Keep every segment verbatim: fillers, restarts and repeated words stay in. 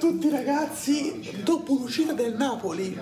tutti ragazzi, dopo l'uscita del Napoli,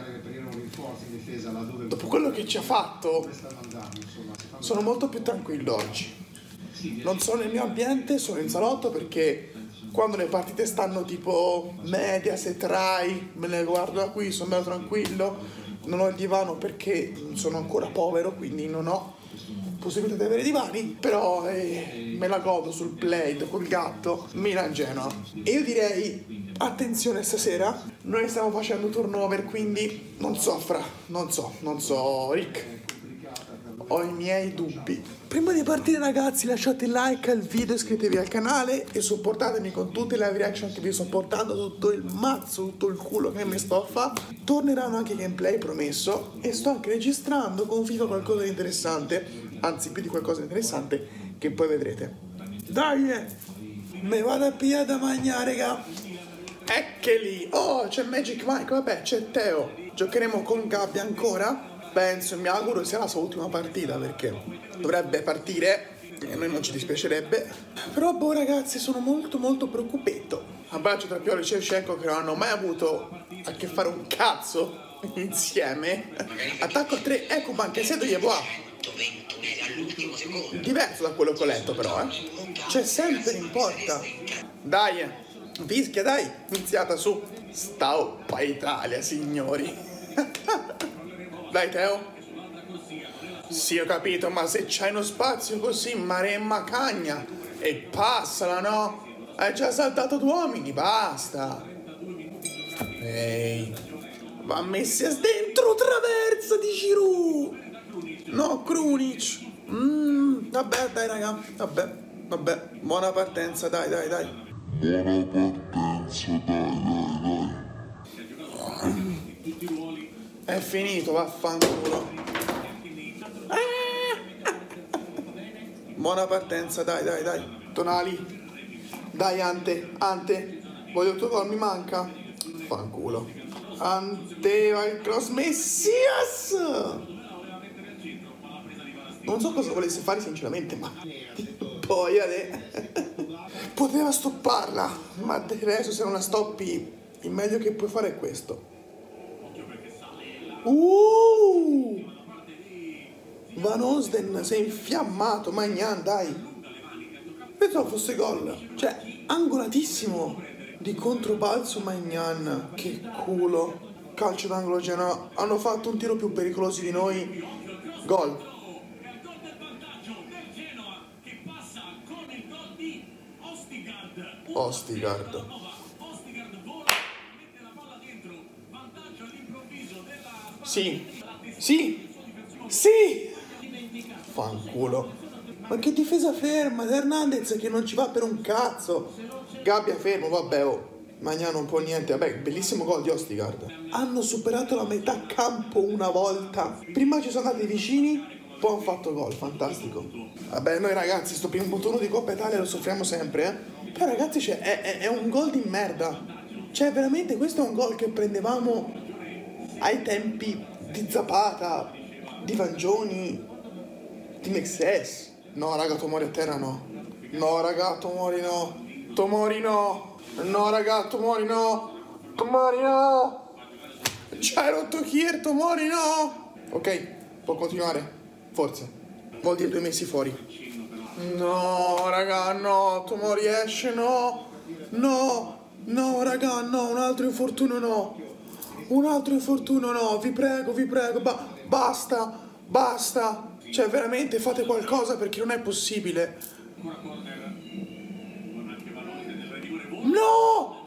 dopo quello che ci ha fatto, sono molto più tranquillo oggi. Non sono nel mio ambiente, sono in salotto perché quando le partite stanno tipo Mediaset, Rai, me le guardo da qui, sono bello tranquillo, non ho il divano perché sono ancora povero, quindi non ho possibilità di avere divani, però eh, me la godo sul Play col gatto, Milan-Genoa. E io direi, attenzione stasera, noi stiamo facendo turnover, quindi non so Fra, non so, non so Rick, ho i miei dubbi. Prima di partire ragazzi lasciate like al video, iscrivetevi al canale e supportatemi con tutte le live reaction che vi sto portando, tutto il mazzo, tutto il culo che mi sto a fare. Torneranno anche gameplay, promesso, e sto anche registrando con FIFA qualcosa di interessante, anzi più di qualcosa di interessante che poi vedrete. Dai, me vado a pigliare da mangiare, raga. Ecche lì, oh c'è Magic Mike, vabbè c'è Teo, giocheremo con Gabbia ancora? Penso, mi auguro sia la sua ultima partita perché dovrebbe partire e a noi non ci dispiacerebbe. Però boh ragazzi, sono molto molto preoccupato. Abbraccio tra Pioli e Shevchenko che non hanno mai avuto a che fare un cazzo insieme. Attacco a tre, ecco anche se gli va. Diverso da quello che ho letto però, eh. C'è sempre in porta. Dai, fischia dai, iniziata su. Staupa Italia, signori. Dai Teo. Sì, ho capito, ma se c'hai uno spazio così, maremma cagna. E passala, no? Hai già saltato due uomini, basta. Ehi. Va messi dentro traversa di Giroud. No, Krunic. Mm, vabbè, dai raga. Vabbè, vabbè. Buona partenza, dai, dai, dai. Buona partenza, dai, dai, dai. È finito, vaffanculo. Buona partenza, dai, dai, dai. Tonali. Dai, Ante, Ante. Voglio il tuo gol, mi manca. Fanculo. Ante, va il cross Messias. Non so cosa volesse fare sinceramente, ma poi ade... poteva stopparla. Ma adesso se non la stoppi, il meglio che puoi fare è questo. Uh! Van Osden si è infiammato, Magnan, dai. Pensavo fosse gol. Cioè, angolatissimo. Di controbalzo Magnan. Che culo. Calcio d'angolo Genoa. Hanno fatto un tiro più pericoloso di noi. Gol. Ostigard. Sì. Sì. Sì. Fanculo. Ma che difesa ferma, Hernandez che non ci va per un cazzo. Gabbia fermo, vabbè, oh. Magnan non può niente, vabbè, bellissimo gol di Ostigard. Hanno superato la metà campo una volta. Prima ci sono andati vicini, poi hanno fatto gol, fantastico. Vabbè, noi ragazzi, sto primo turno di Coppa Italia lo soffriamo sempre, eh. Però ragazzi, cioè, è, è, è un gol di merda. Cioè, veramente, questo è un gol che prendevamo ai tempi di Zapata, di Vangioni, di Mexes. No, raga, Tomori a terra no. No, raga, Tomori no. Tomori no. No, raga, Tomori no. Tomori no. C'hai rotto Kier, Tomori no. Ok, può continuare. Forse. Vuol dire due mesi fuori. No, raga, no. Tomori esce, no. No. No, raga, no. Un altro infortunio no. Un altro infortunio no. Vi prego, vi prego. Ba basta. Basta. Cioè, veramente fate qualcosa perché non è possibile. No!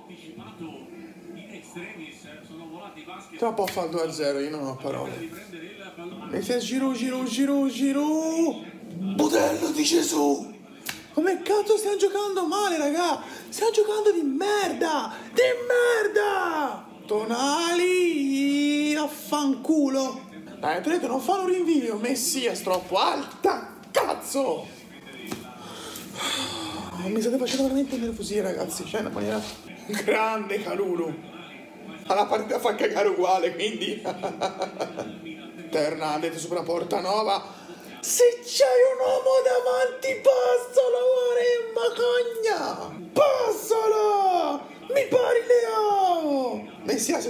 Tra può fare due a zero, io non ho parole. E se Giroud, Giroud, Giroud, Giroud! Budello di Gesù! Come cazzo stiamo giocando male, raga? Stiamo giocando di merda! Di merda! Tonali! Affanculo! Dai, te non fanno un rinvio, Messias troppo alta, cazzo! Mi state facendo veramente nervosire, ragazzi, cioè in una maniera grande Calulu. Alla partita fa cagare uguale, quindi. Hernandez sopra porta nova. Se c'hai un uomo davanti, passalo, maremma cagna! Passalo! Mi pari Leo!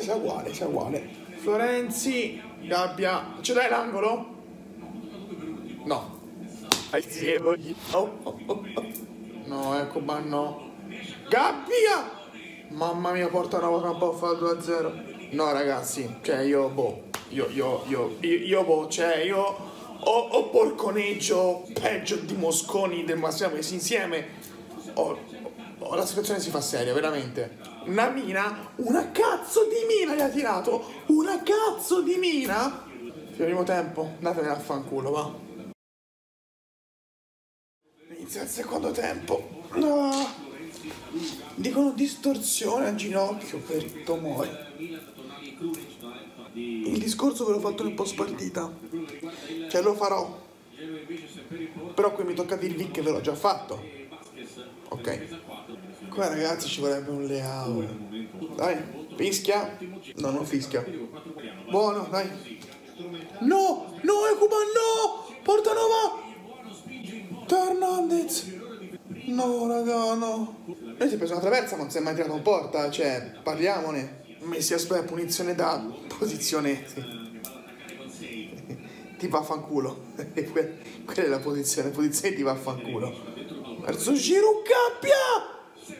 sia uguale, sia uguale. Florenzi, Gabbia, ce l'hai l'angolo? No. Oh, oh, oh. No, ecco, ma no. Gabbia! Mamma mia, porta nuova tra un po' fa due a zero. No, ragazzi, cioè io, boh, io, io, io, io, io boh, cioè io ho, ho porconeggio peggio di Mosconi del Massimo messi insieme. Oh, oh, la situazione si fa seria, veramente. Una mina, una cazzo di mina gli ha tirato, una cazzo di mina. Primo tempo, andatevene a fanculo, va. Inizia il secondo tempo. No. Dicono distorsione al ginocchio per Tomori. Il discorso ve l'ho fatto nel post partita, cioè lo farò, però qui mi tocca dirvi che ve l'ho già fatto. Ok, qua ragazzi ci vorrebbe un Leao. Dai, fischia. No, non fischia. Buono, dai. No, no, Ekuban, no. Porta Nova. Hernandez. No, raga, no. Noi si è preso una traversa, ma non si è mai tirato in porta, cioè, parliamone. Messi a spera punizione da posizione. Ti vaffanculo. Quella è la posizione, posizione ti vaffanculo. Verso Giroud, Gabbia!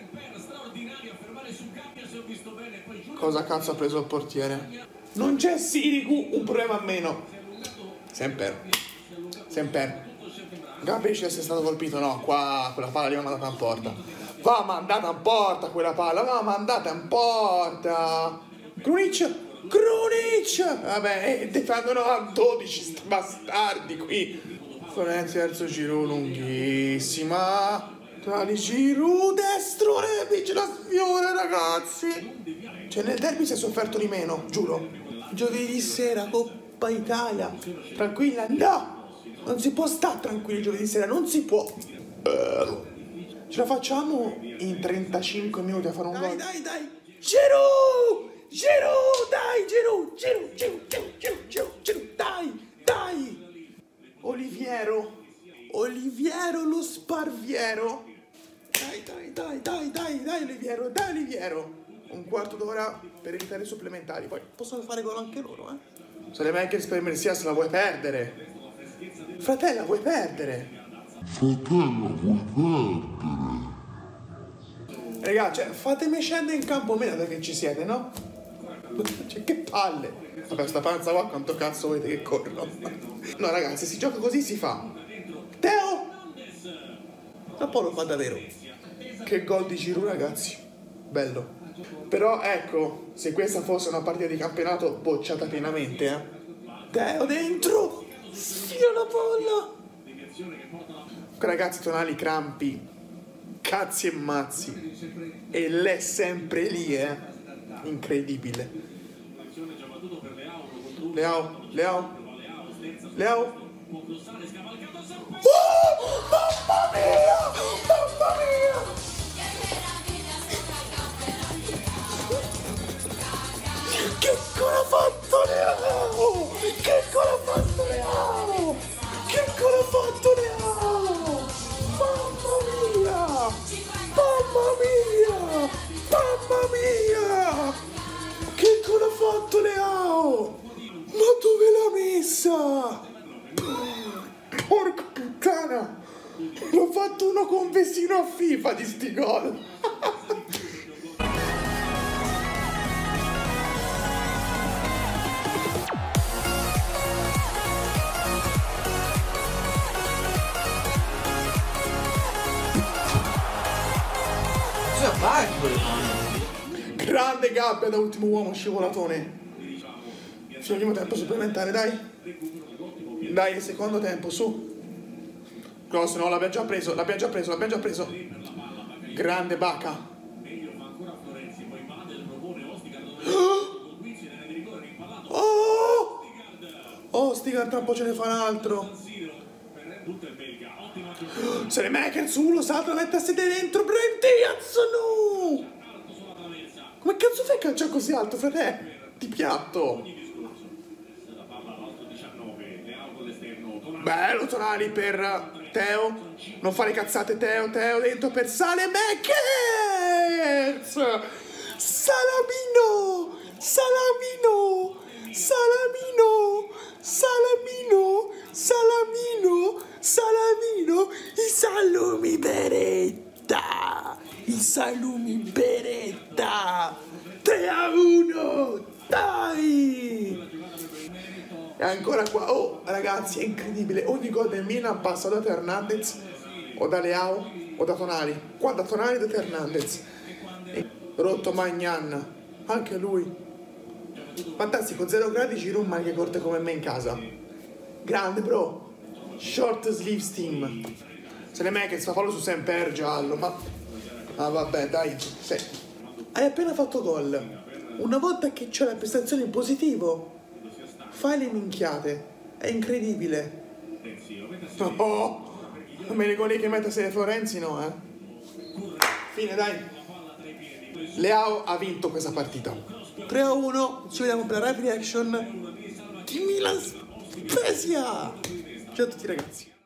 Cosa cazzo ha preso il portiere? Non c'è Sirigu, un problema a meno. Sempre. Sempre. Gabbia dice essere stato colpito, no, qua quella palla lì va mandata in porta. Va mandata in porta quella palla, va mandata in porta. Krunic, Krunic! Vabbè, difendono a dodici sti bastardi qui. Florenzi verso Giroud, lunghissima. Tra di Giroud, destro, Rebic, la sfiora, ragazzi. Cioè nel derby si è sofferto di meno, giuro. Giovedì sera, Coppa Italia. Tranquilla, no! Non si può stare tranquilli giovedì sera, non si può. Ce la facciamo in trentacinque minuti a fare un gol? Dai, dai, dai. Giroud! Giroud, dai, Giroud, Giroud, Giroud, Giroud, Giroud, Giroud, dai, dai. Oliviero, Oliviero lo Sparviero. Dai, dai, dai, dai, dai, dai, Oliviero, dai, Oliviero. Un quarto d'ora per evitare i supplementari. Poi possono fare gol anche loro, eh. Se le Makers per Messias la vuoi perdere. Fratella, vuoi perdere? Fratello, vuoi perdere? Raga, cioè, fatemi scendere in campo meno da che ci siete, no? Cioè, che palle. Vabbè, sta panza qua, quanto cazzo volete che corro? No, ragazzi, si gioca così, si fa. Teo! Ma poi lo fa davvero. Che gol di Giroud, ragazzi. Bello. Però, ecco, se questa fosse una partita di campionato, bocciata pienamente, eh. Teo dentro! Sfida la palla! Ragazzi, Tonali, crampi, cazzi e mazzi, e lei è sempre lì, eh, incredibile. Leao, Leao, Leao. Oh, mamma mia, mamma mia! Che cosa ha fatto Leao? Che cosa ha fatto Leao? Che cosa ha fatto Leao? Mamma mia! Mamma mia! Mamma mia! Che cosa ha fatto Leao? Ma dove l'ha messa? Porca puttana! L'ho fatto uno con vestino a FIFA di sti gol! Grande Gabbia da ultimo uomo, scivolatone. Primo tempo supplementare, dai. Dai, secondo tempo, su. Cross, no, l'abbiamo già preso, l'abbiamo già preso, l'abbiamo già preso. Grande Bacca. Oh! Ostigar, tra un po' ce ne fa un altro. Se ne Makers, uno salta, la mette a sedere dentro, Brahim Diaz, no! Come cazzo fai a calciare così alto, frate? Di piatto. Bello Tonali per Teo. Non fare cazzate Teo, Teo dentro per Sale Makers. Salamino. Salamino, Salamino, Salamino, Salamino, Salamino, i salumi Beretta, i salumi Beretta, tre a uno, dai! E ancora qua, oh ragazzi, è incredibile, ogni gol del Milan passa da Hernandez o da Leao o da Tonali, qua da Tonali da Hernandez, e rotto Magnan, anche lui, fantastico, zero gradi, Giroud maniche corte come me in casa, grande bro, short sleeves team, se ne me che fa fallo su Semper giallo, ma ah, vabbè dai, sì. Hai appena fatto gol, una volta che c'è la prestazione in positivo fai le minchiate, è incredibile. Oh, me ne gol che mette se Florenzi no, eh. Fine, dai. Leao ha vinto questa partita. tre a uno, ci vediamo per la live reaction di Milan Spezia. Ciao a tutti ragazzi.